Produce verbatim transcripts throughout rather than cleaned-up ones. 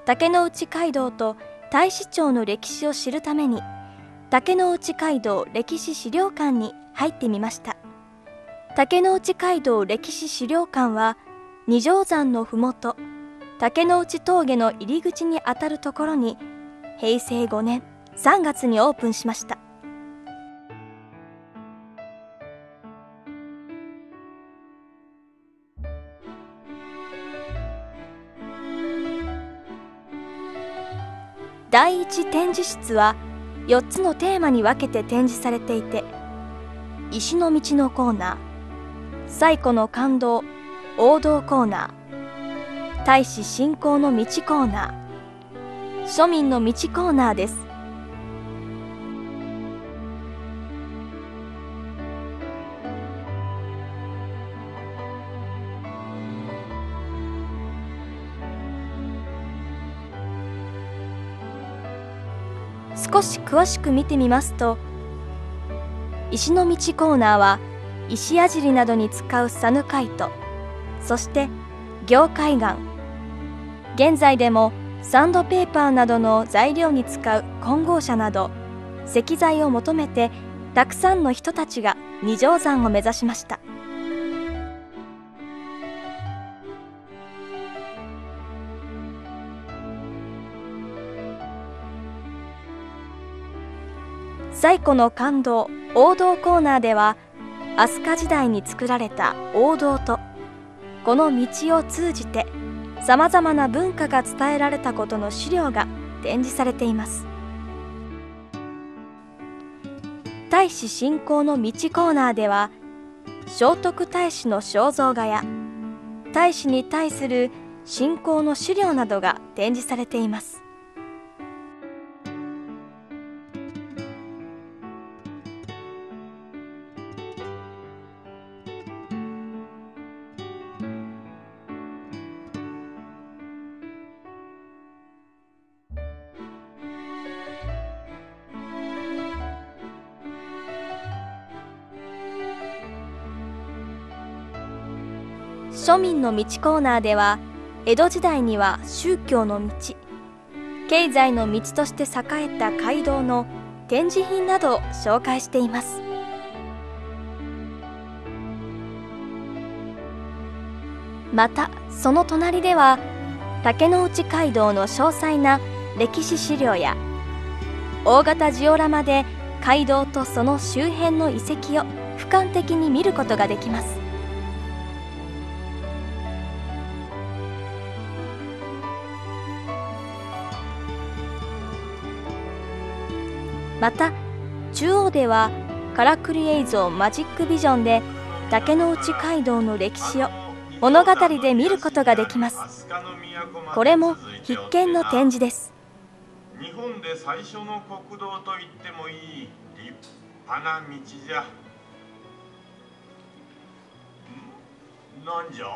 竹之内街道と太子町の歴史を知るために竹之内街道歴史資料館に入ってみました。竹之内街道歴史資料館は二条山のふもと竹之内峠の入り口にあたるところにへいせいごねんさんがつにオープンしました。第一展示室はよっつのテーマに分けて展示されていて、石の道のコーナー、最古の感動王道コーナー、太子信仰の道コーナー、庶民の道コーナーです。少し詳しく見てみますと、石の道コーナーは石やじりなどに使うサヌカイト、そして凝灰岩、現在でもサンドペーパーなどの材料に使う混合車など石材を求めてたくさんの人たちが二条山を目指しました。最古の感動王道コーナーでは飛鳥時代に作られた王道とこの道を通じてさまざまな文化が伝えられたことの資料が展示されています。太子信仰の道コーナーでは聖徳太子の肖像画や太子に対する信仰の資料などが展示されています。庶民の道コーナーでは江戸時代には宗教の道、経済の道として栄えた街道の展示品などを紹介しています。またその隣では竹之内街道の詳細な歴史資料や大型ジオラマで街道とその周辺の遺跡を俯瞰的に見ることができます。また中央ではからくり映像マジックビジョンで竹之内街道の歴史を物語で見ることができます。これも必見の展示です。 日本で最初の国道と言ってもいい立派な道じゃ。んなんじゃ。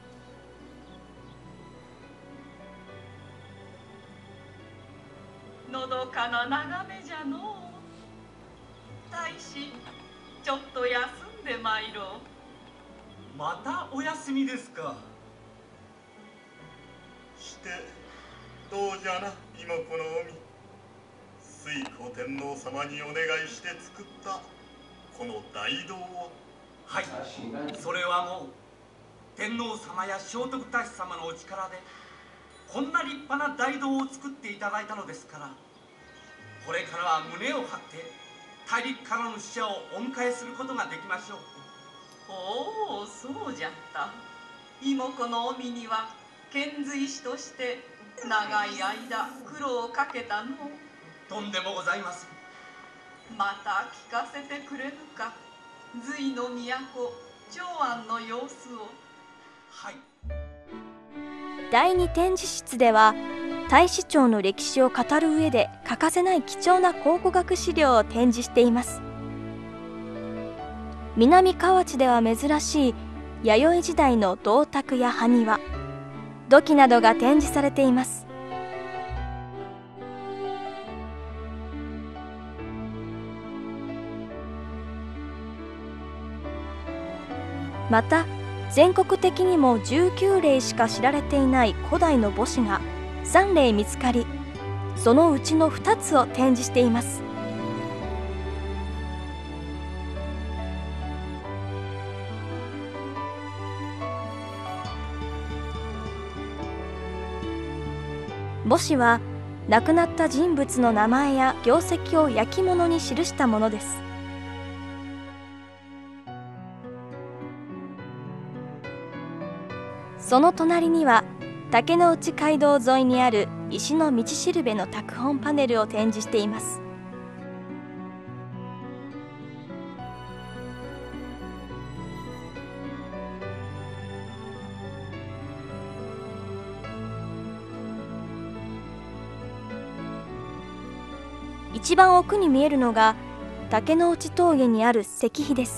のどかな眺めじゃのう。大使、ちょっと休んでまいろう。 またお休みですか。 してどうじゃな妹子の臣、推古天皇様にお願いして作ったこの大道は。 はい、それはもう天皇様や聖徳太子様のお力でこんな立派な大道を作っていただいたのですから、これからは胸を張って大陸からの使者をお迎えすることができましょう。 おお、そうじゃった。妹子の臣には遣隋使として長い間苦労をかけたの。 とんでもございません。 また聞かせてくれぬか、隋の都長安の様子を。 はい。 だいに展示室では太子町の歴史を語る上で欠かせない貴重な考古学資料を展示しています。南河内では珍しい弥生時代の銅鐸や埴輪、土器などが展示されています。また全国的にもじゅうきゅうれいしか知られていない古代の墓誌がさんれい見つかり、そのうちのふたつを展示しています。墓誌は亡くなった人物の名前や業績を焼き物に記したものです。その隣には竹之内街道沿いにある石の道しるべの拓本パネルを展示しています。一番奥に見えるのが竹之内峠にある石碑です。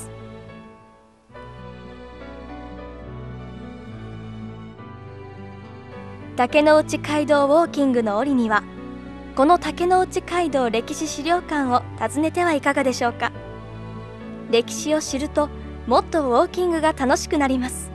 竹之内街道ウォーキングの折には、この竹之内街道歴史資料館を訪ねてはいかがでしょうか。歴史を知るともっとウォーキングが楽しくなります。